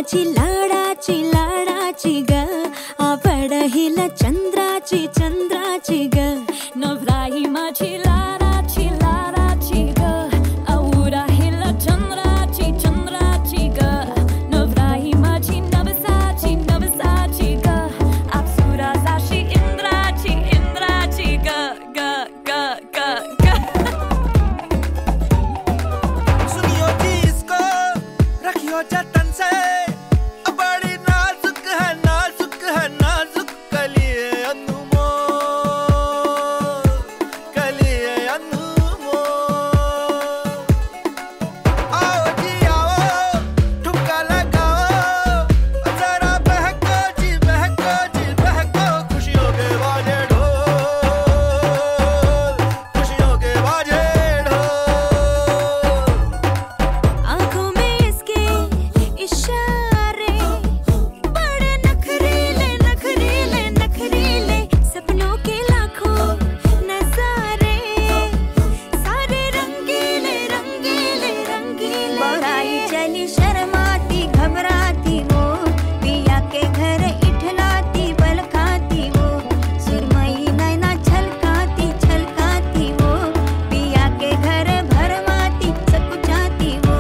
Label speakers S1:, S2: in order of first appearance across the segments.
S1: माझी लाडाची लाडाची ग आवड हिला चंद्राची चंद्राची ग नवराई माझी लाडाची लाडाची ग आवडा हिला चंद्राची चंद्राची ग नवराई माझी नवसाची नवसाची ग अप्सरा जाशी इंद्राची इंद्राची ग ग ग ग ग
S2: सुनियो जी इसको रखियो जतन से बड़ी नाजुक है नाजुक कलिए अनमोल कलिए अनमोल आओ जी आओ ठुमका लगाओ जरा बहको खुशियों के बाजे ढोल खुशियों के बाजे ढोल
S1: आँखों में इसके इशारे बड़े नखरीले नखरीले नखरीले सपनों के लाखों नजारे सारे रंगीले रंगीले रंगीले बढ़ाई चली शर्माती घबराती वो पिया के घर इठलाती बल खाती वो सुरमई नैना छलकाती छलकाती वो पिया के घर भरमाती सकुचाती वो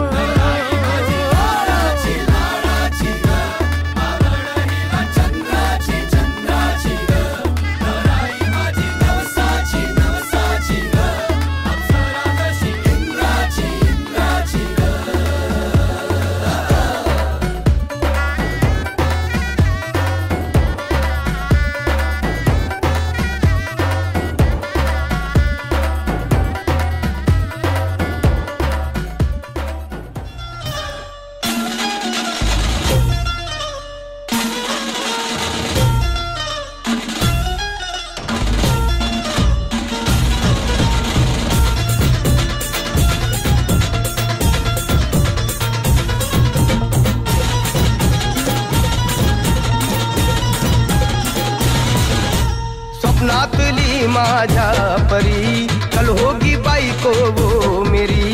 S3: स्वप्नातली माझ्या परी कल होगी बायको वो मेरी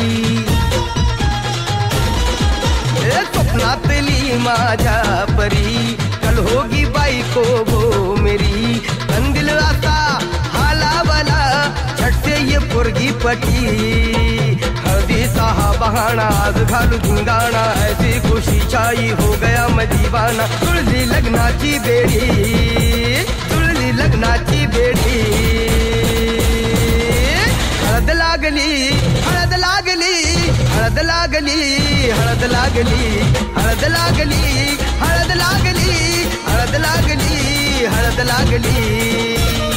S3: स्वप्नातली माझ्या परी कल होगी बायको वो मेरी कंदिल राता हालावाला झट से ये पुरगी पटी हळदी सा बहाना आज घालू धिंगाणा ऐसी खुशी छाई हो गया मैं दीवाना तुळली लग्नाची बेडी तुळली लग्नाची बेडी हळद लागली हळद लागली हळद लागली हळद लागली हळद लागली हळद लागली हळद लागली हळद लागली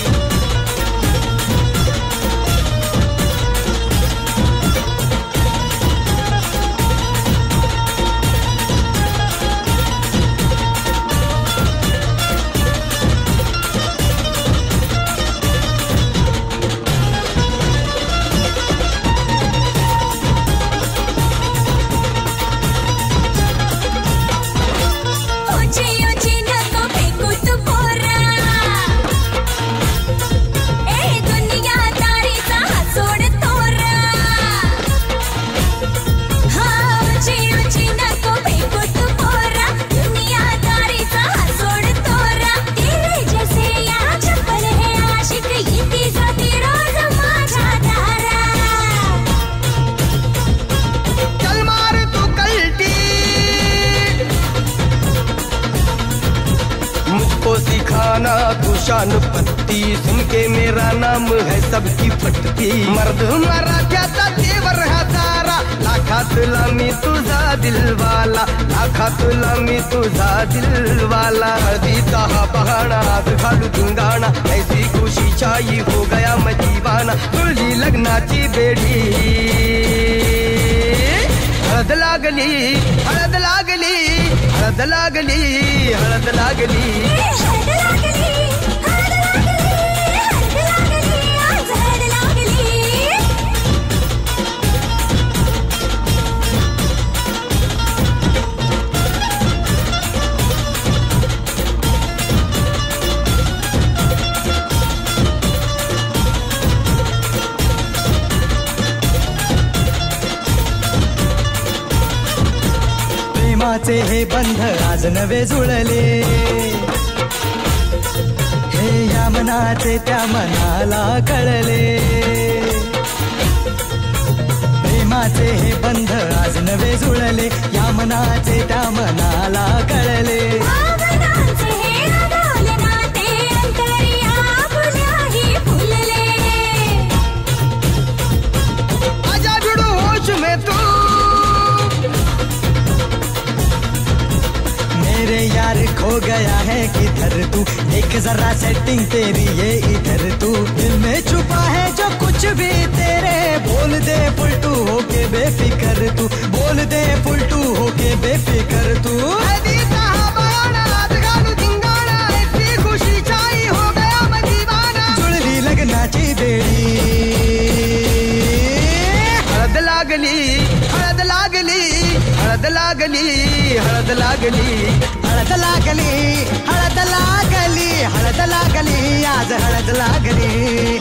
S1: ऊंची ऊंची नको फेकू तू पोरा
S3: खाना तू शान पत्ती सुन के मेरा नाम है सबकी पटती मर्द हमारा क्या तेवर है सारा लाखात लामी तुझा दिलवाला लाखात लामी तुझा दिलवाला हळदी हा बहाना घालू धिंगाणा ऐसी खुशी छाई हो गया मैं दीवाना तुझी लग्नाची बेडी हळद लागली हळद लागली हळद लागली हळद लागली
S4: प्रेमाचे हे बंध आज नवे जुळले, हे या मनाचे त्या मनाला कळले. प्रेमाचे हे बंध आज नवे जुळले, या मनाचे त्या मनाला कळले.
S1: भावनांचे हे अडवले नाते अंतरिया फुल्याही फुलले.
S3: आजा जुड़ो होश में तू,
S4: मेरे यार खो गया है किधर तू, देख जरा सेटिंग तेरी ये इधर तू. दिल में छुपा है जो कुछ भी तेरे, बोल दे फुलटू होके बेफिकर तू, बोल दे फुलटू होके बेफिकर तू.
S3: खुशी छाई हो गया मैं दीवाना,
S4: जुळली लग्नाची बेडी,
S3: हळद लागली हळद लागली हळद लागली हळद लागली
S4: हळद लागली हळद लागली हळद लागली आज हळद लागली.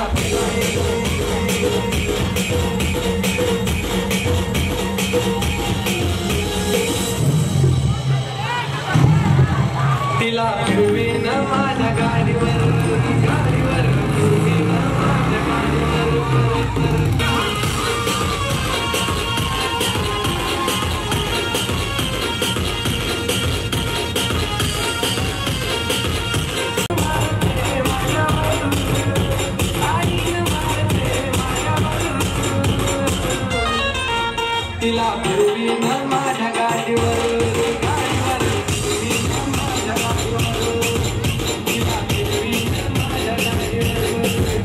S5: तिला फिरवीन माझ्या गाडीवर गाडीवर फिरवीन माझ्या गाडीवर तिला फिरवीन माझ्या गाडीवर गाडीवर फिरवीन माझ्या गाडीवर तिला फिरवीन माझ्या गाडीवर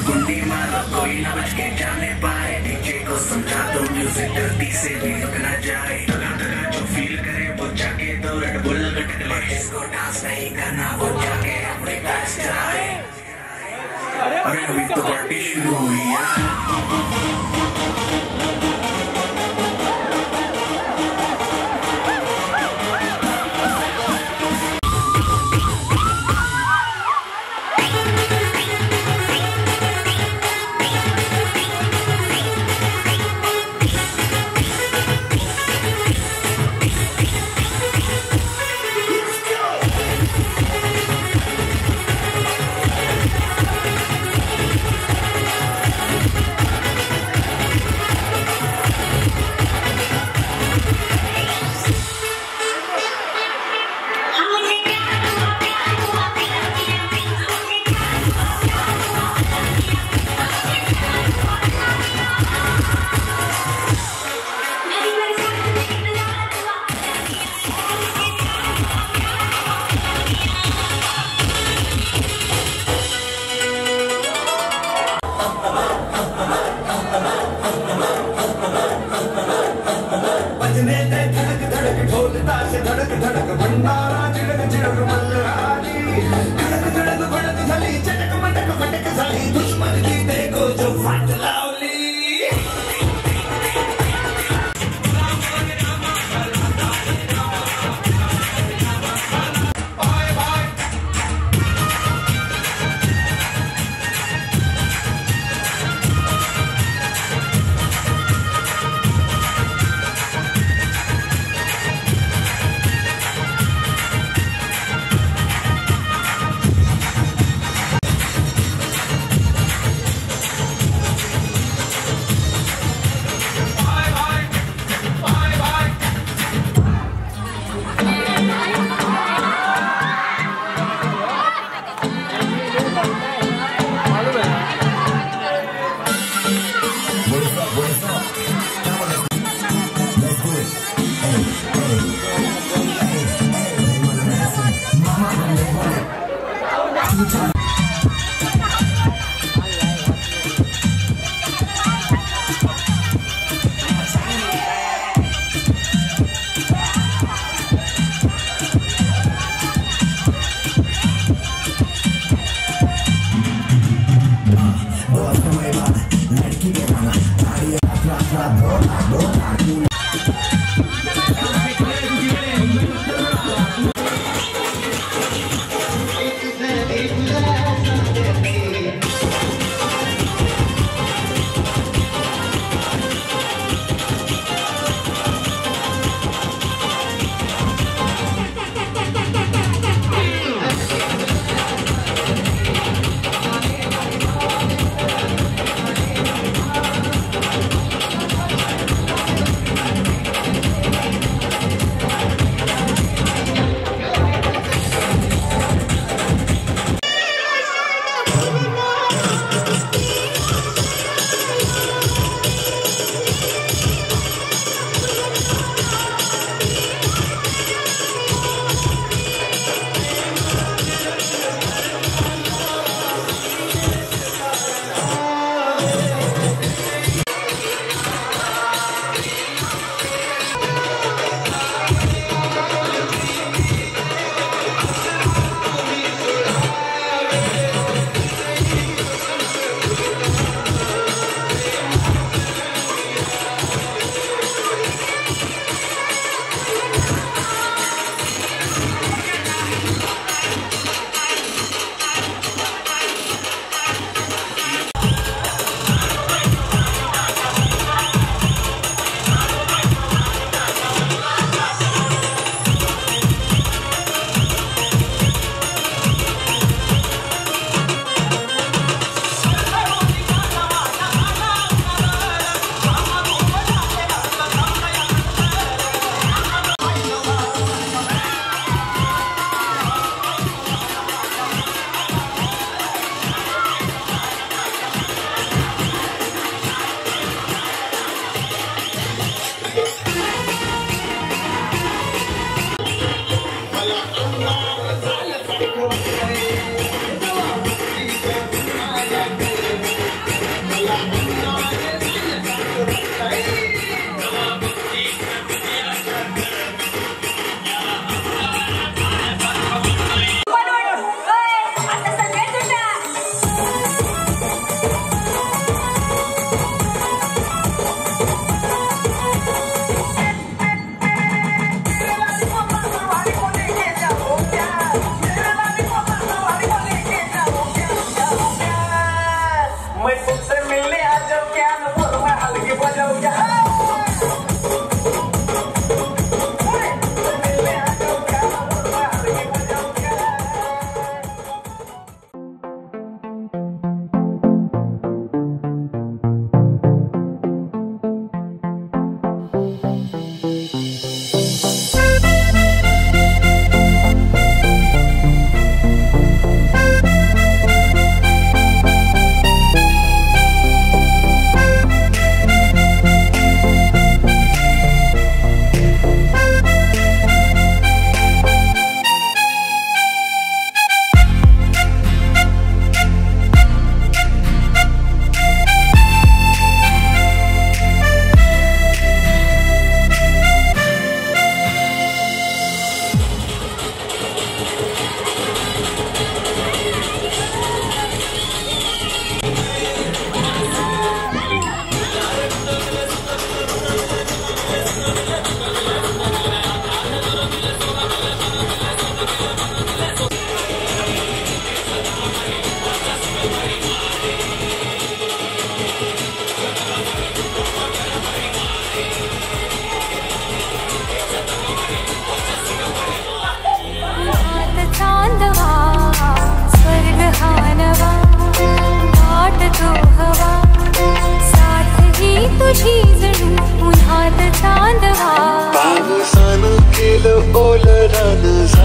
S6: कुंडी मारो कोई ना बच के जाने पाए, डीजे को समझा दो म्यूजिक धरती से भी रुक ना जाए, तगा तगा जो फील करे वो जाके दो रेड बुल गटक ले, जिसको डांस नहीं करना वो जाके अपने बैच कराए। अरे अभी तो पार्टी शुरू हुई है।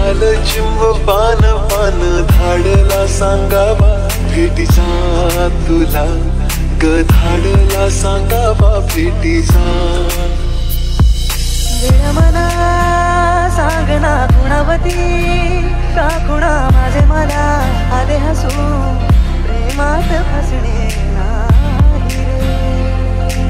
S2: गाल चिंब पान पान धाडला सांगावा भेटीचा तुला ग धाडला सांगावा भेटीचा
S7: मला सांगना गुणावती का खुणा माझे मला आले हसू प्रेमात फसणे नाही रे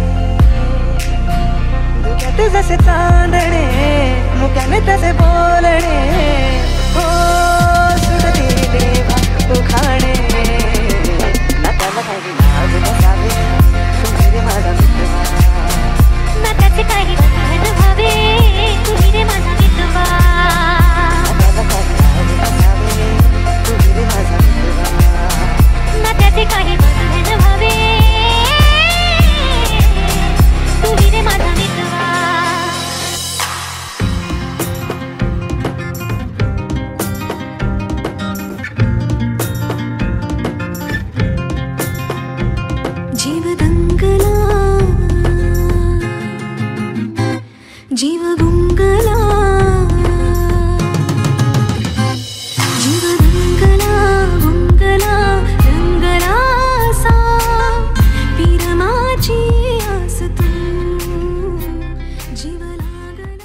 S7: दुख्यात जसे चांदणे मुक्याने तसे बोलणे हो सुटते उखाणे नात्याला काही नाव नसावे तुम्ही रे माझा मित्रवा
S1: नात्याचे काही बंधन व्हावे तुम्ही रे माझा विधवा नात्याचे काही बंधन व्हावे तुम्ही रे माझा विधवा जीव दंगला जीव गुंगला जीव रंगला गुंगला रंगला सा पिरमाची आस तू जीव लागला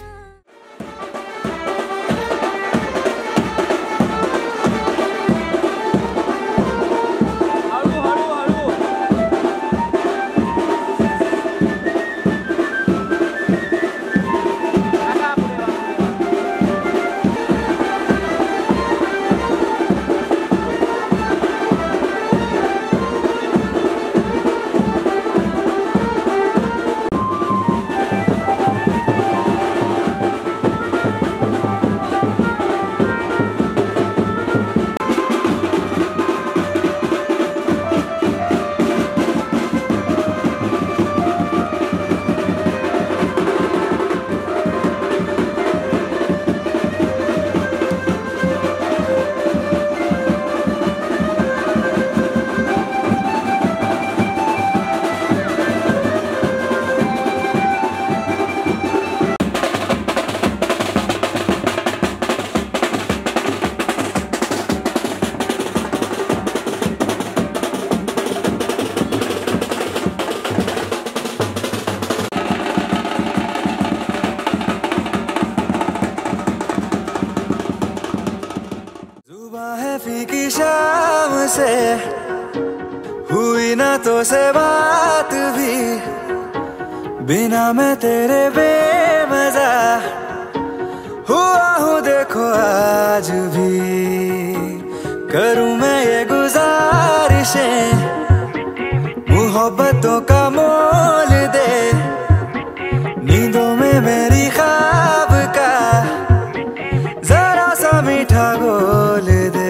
S2: फीकी शाम से हुई ना तो से बात भी बिना मैं तेरे बेमजा हुआ हूँ देखो आज भी करूँ मैं ये गुजारिशें मोहब्बतों का मोल दे नींदों में मेरी ख्वाब का जरा सा मीठा गोल दे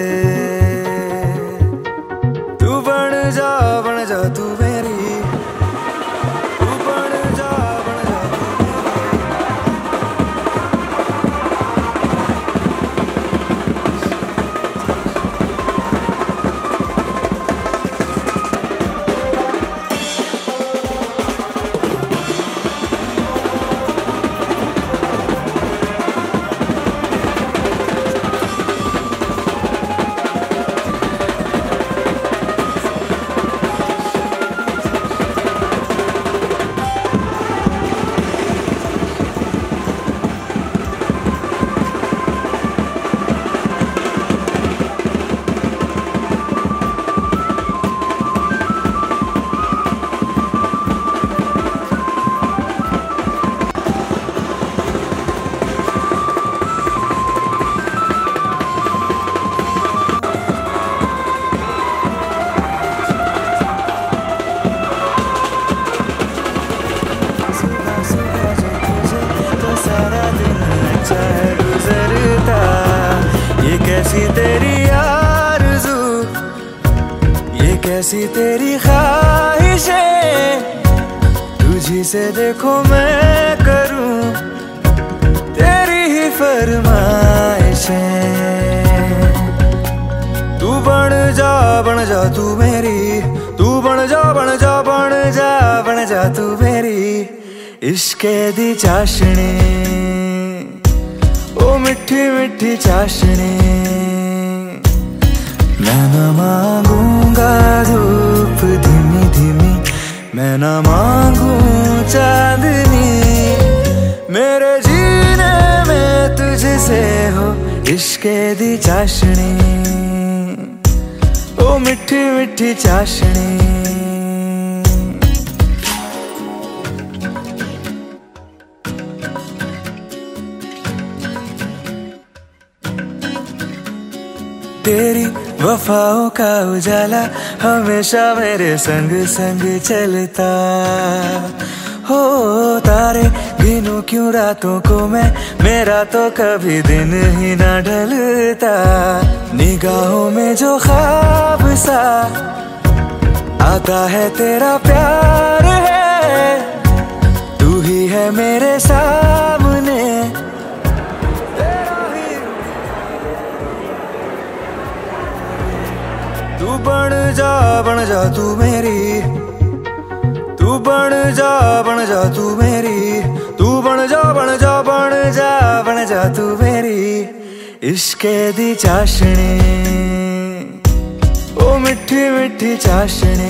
S2: तू बन जा तू मेरी तू बन जा कैसी तेरी आरज़ू ये कैसी तेरी ख्वाहिशें तुझी से देखो मैं करूं तेरी ही फरमाइशें तू बन जा तू मेरी तू बन जा तू मेरी इश्क़ दी चाशनी ओ मिट मिठी मिठी चाशनी। मैं न मांगूंगा धूप धीमी धीमी, मैं न मांगू चांदनी। मेरे जीने में तुझसे हो इश्क़े दी चाशनी, ओ मिठी मिठी चाशनी। तेरी वफाओं का उजाला हमेशा मेरे संग संग चलता। हो तारे गिनूं क्यों रातों को मैं, मेरा तो कभी दिन ही ना ढलता। निगाहों में जो ख्वाब सा आता है तेरा प्यार है, तू ही है मेरे सामने। तू बन जा तू मेरी, तू बन जा तू मेरी। तू बन जा तू मेरी इश्क़े दी चाशनी, ओ मिठी मिठी चाशनी।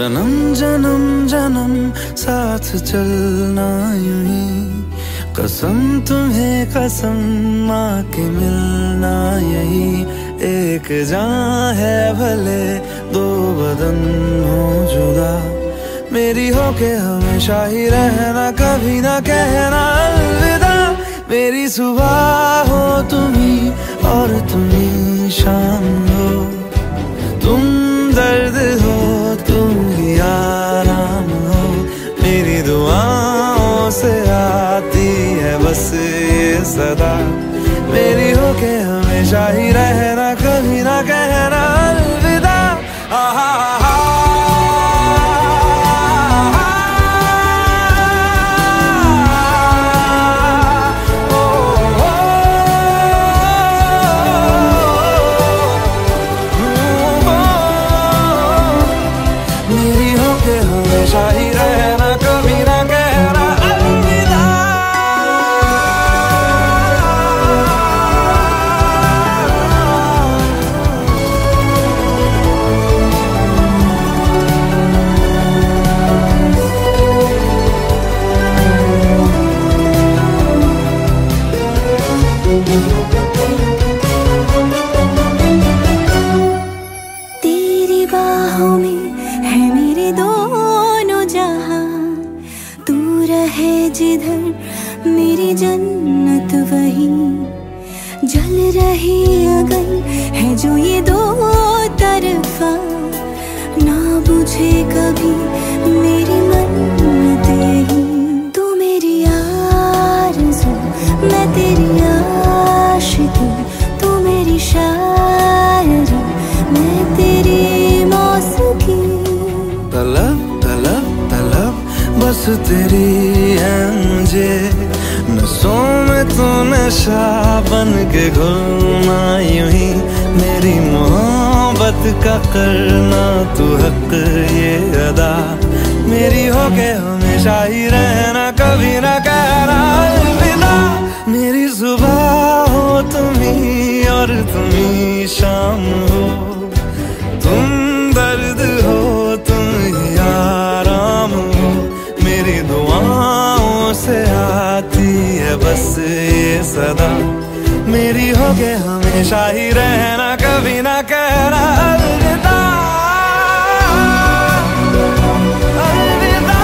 S2: जन्म जन्म जन्म साथ चलना यूं ही, कसम तुम्हें कसम माँ के मिलना यही। एक जान है भले दो बदन हो जुदा, मेरी हो के हमेशा ही रहना, कभी ना कहना अलविदा। मेरी सुबह हो तुम्ही और तुम्ही शाम हो, तुम दर्द हो तुम ही आराम हो। मेरी दुआओं से आती है बस ये सदा, मेरी हो के हमेशा ही रहना, कभी ना कहना अलविदा। मेरी हो के हमेशा ही रहना, कभी ना कहना अलविदा।
S1: तेरी बाहों में है मेरे दोनों जहां, तू रहे जिधर मेरी जन्नत वही। जल रही अगर है जो ये दो तरफा, ना बुझे कभी मेरी मन्नत यही। तू मेरी आरज़ू मैं तेरी आशिकी, तू मेरी शायरी मैं तेरी मौसीकी।
S2: तलब तलब तलब बस तेरी है मुझे, नसों में तू नशा बन के घुलना यूं ही। मेरी मोहब्बत का करना तू हक ये अदा, मेरी हो के हमेशा ही रहना, कभी ना कहना अलविदा। मेरी सुबह हो तुम्ही और तुम्ही शाम हो, तुम दर्द हो तुम ही आराम हो। मेरी दुआओं से आती है बस ये सदा, मेरी हो के हमेशा ही रहना, कभी ना कहना अलविदा। अलविदा।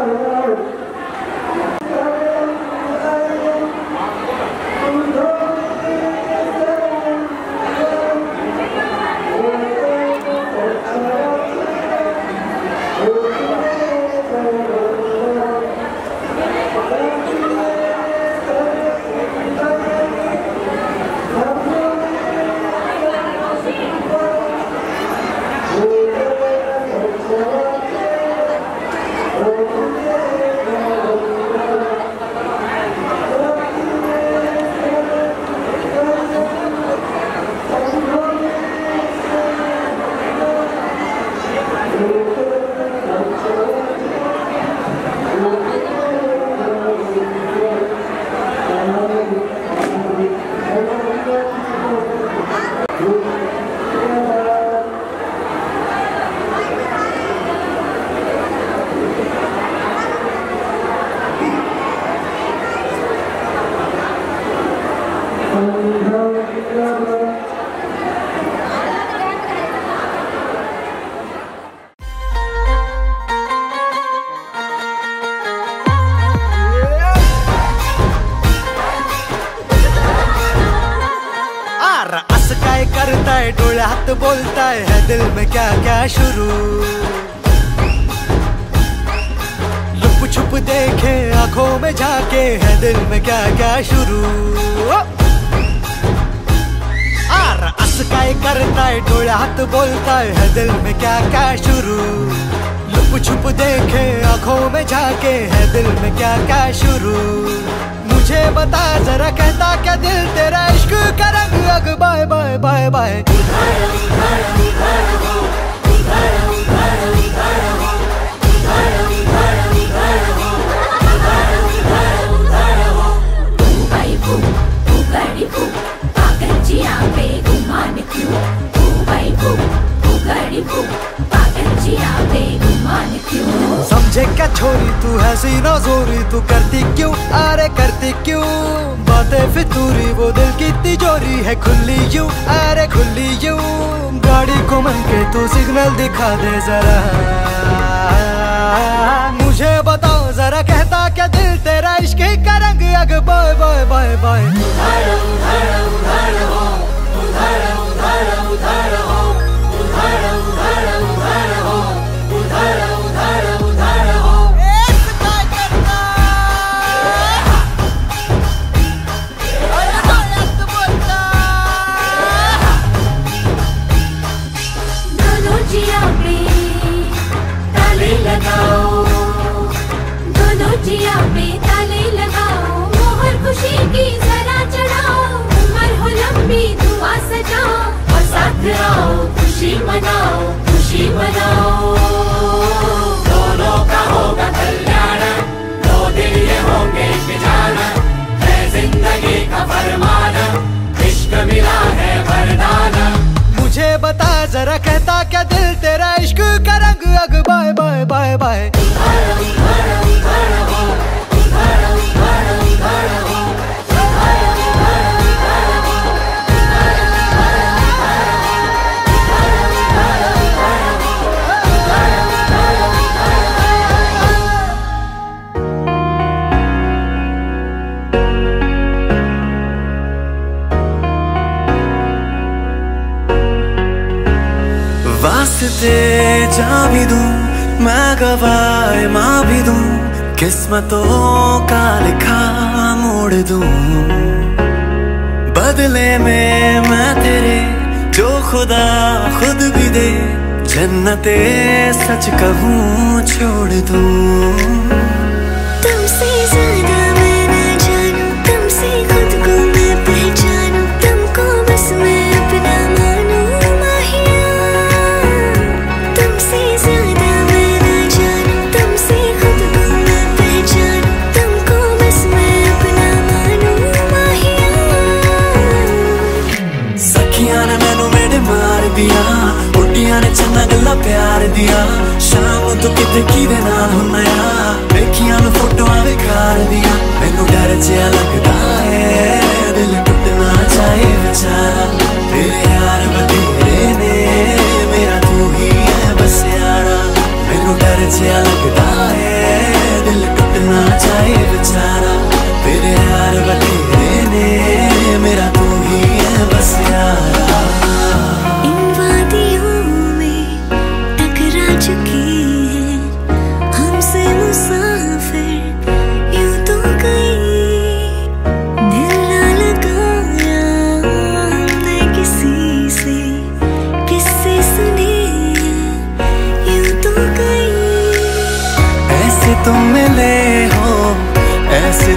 S4: करताय डोळ्यात बोलताय है दिल में क्या क्या शुरू लुप छुप देखे आंखों में झाके है दिल में क्या क्या शुरू काय करताय डोळ्यात बोलताय है दिल में क्या क्या शुरू लुप छुप देखे आंखों में झाके है दिल में क्या क्या शुरू मुझे बता जरा कहता क्या दिल तेरा इश्क का रंग अग बाय बाय बाय बाय समझे क्या छोरी तू है सीना जोरी तू करती क्यों अरे करती क्यों बातें फितूरी वो दिल की तिजोरी है खुली यूं अरे खुली यूं गाड़ी को मन के तू सिग्नल दिखा दे जरा मुझे बताओ जरा कहता क्या दिल तेरा इश्क का रंग अग बाय बाय बाय बाय
S8: खुशी मनाओ दोनों का होगा कल्याण दो दिल ये होंगे बेजाना है जिंदगी का फरमान इश्क मिला है वरदान
S4: मुझे बता जरा कहता क्या दिल तेरा इश्क का रंग अग बाय बाय बाय बाय
S2: वास्ते जा भी दूं मैं गवाए माँ भी दूं किस्मतों का लिखा मोड़ दूं बदले में मैं तेरे जो खुदा खुद भी दे जन्नते सच कहूँ छोड़ दूं
S9: तुमसे ज्यादा मैं ना जानूं तुमसे खुद को मैं पहचानूं तुमको बस मैं अपना मानूं माहिया तुमसे ज्यादा मैं ना जानूं तुमसे खुद को मैं पहचानूं तुमको बस मैं अपना मानूं माहिया
S2: सखियां ने मैनू मेरे मार दिया बुढ़िया ने चन्ना गल्ला प्यार दिया शाम तो किते किदे नाल हुन्ना आ देखियां नु फोटोआं विखार दिया मैनू डर जिहा लगदा है दिल टुटना चाहे बेचारा तेरे यार बतेरे ने मेरा तू ही है बस यारा मैनू डर जिहा लगदा है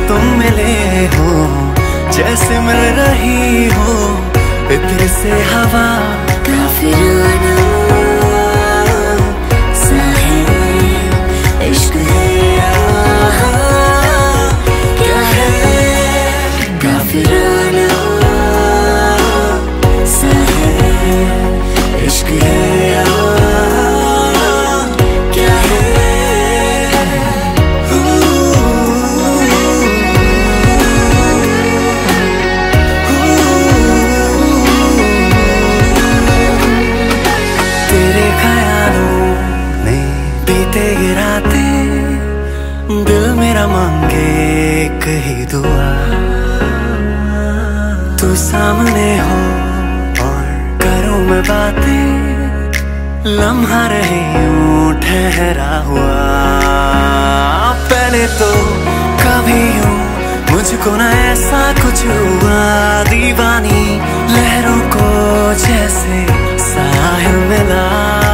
S2: तुम मिले हो, जैसे मिल रही हो इत्र से हवा।
S9: काफिराना सा है इश्क है यहाँ, क्या है काफिराना सा है इश्क है यहाँ, क्या है।
S2: तेरे ख्यालों में बीते ये रातें, दिल मेरा मांगे एक ही दुआ। तू सामने हो और करूं मैं बातें, लम्हा रहे यूं ठहरा हुआ। पहले तो कभी यूं मुझको न ऐसा कुछ हुआ, दीवानी लहरों को जैसे साहिल मिला।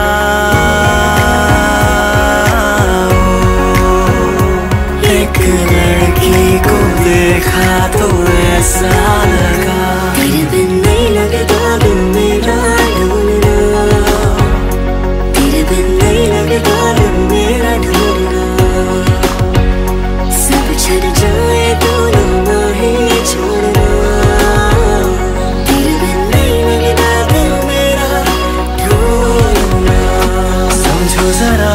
S2: एक लड़की को देखा तो ऐसा लगा,
S9: तेरे बिन नहीं लगता दिल मेरा ढूंढना, तेरे बिन नहीं लगता दिल मेरा ढूंढना। सब छड़ जाए तो ना ही छोड़ना, तेरे बिन नहीं लगता दिल मेरा ढूंढना।
S2: समझो जरा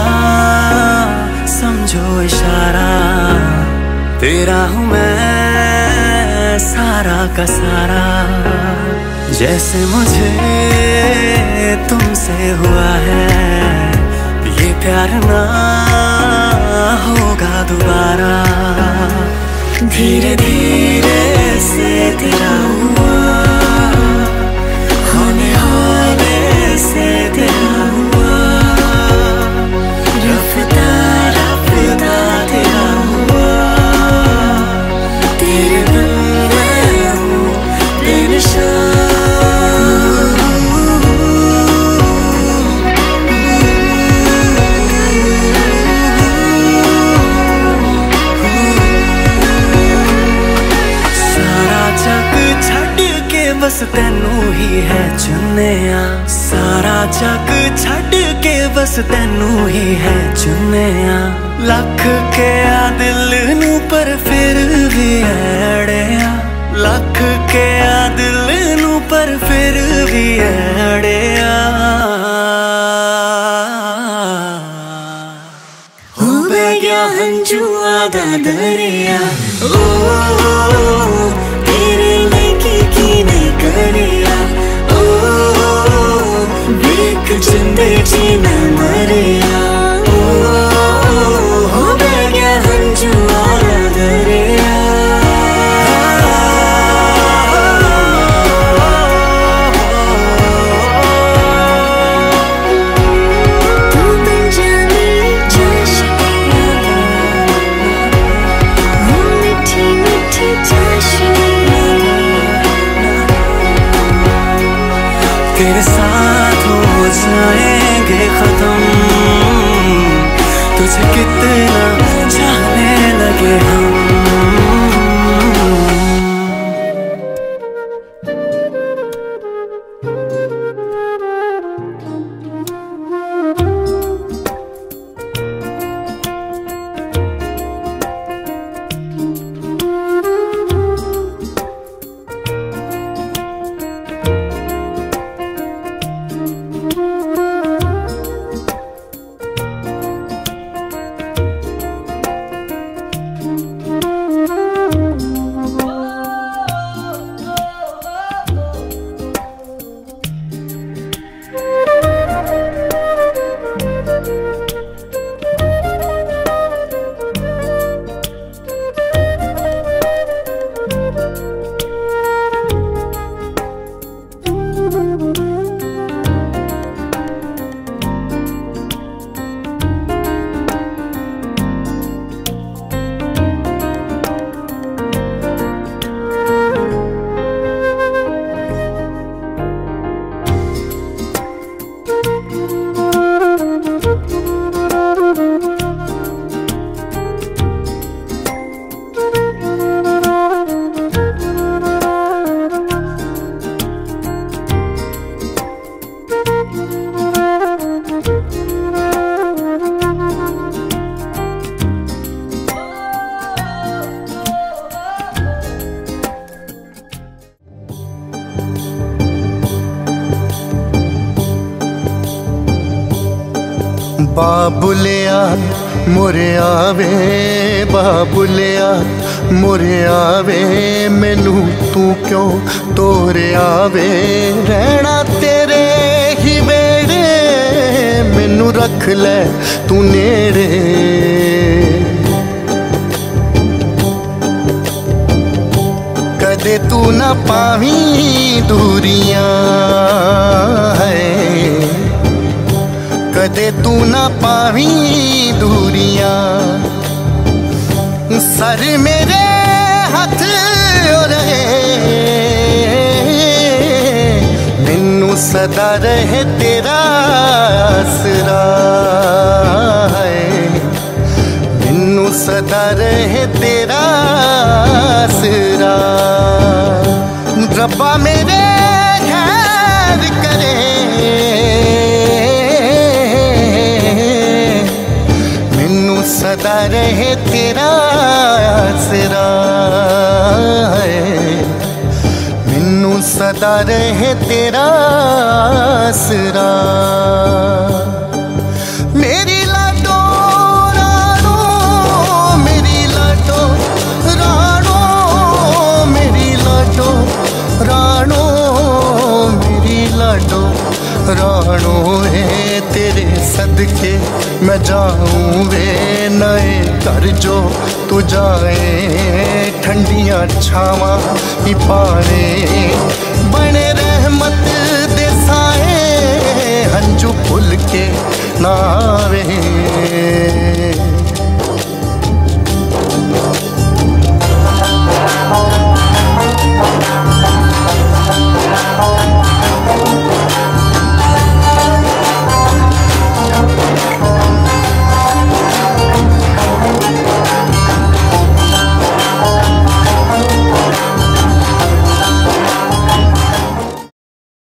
S2: समझो इशारा, तेरा हूँ मैं सारा का सारा। जैसे मुझे तुमसे हुआ है, ये प्यार ना होगा दोबारा। धीरे धीरे से तेरा हुआ, होने होने से तेरा हुआ। रफ्ता रफ्ता तेरा हुआ, तेरे बिन मैं हूँ बेनिशान। सारा जग छड़ के बस तेनू ही है चुनिया, सारा जग छड़ के बस तेनू ही है चुनिया। लख के आ दिल नू पर फिर भी अड़िया, लख के आ दिल नू पर फिर भी अड़िया। हो बह गया हंजुआ दा दरिया, ओ तेरे लेके की नहीं करिया। ओ वेख जिंदे जी न मरिया, हो बह गया हंजुआ दा दरिया।
S9: तू बन जानी चाशनी, वो मीठी मीठी चाशनी।
S2: तेरे साथ हो जाएंगे खत्म, तुझे कितना चाहने लगे हम।
S10: बाबुलिया मुरे आवे, बाबुलिया मुरे आवे, मैनू तू क्यों तोरे आवे। रहना तेरे ही वेड़े, मैनू रख ले तू नेड़े। कदे तू ना पावी दूरियां है, कदे तू ना पावी दूरियां। सर मेरे हथ रहे, मैनू सदा रहे तेरा आसरा है, मैनू सदा रहे तेरा आसरा। रब्बा मेरे खैर करे, सदा रहे तेरा आसरा है, मैनू सदा रहे तेरा आसरा। मेरी लाडो राणो, मेरी लाडो राणो, मेरी लाडो राणो, मेरी लाडो राणो है। तेरे सदके मैं जाऊं वे नए घर जो तू जाए, ठंडियां छावां ही पाए, बने रहमत दे साए, हंजू भुल के ना आवे।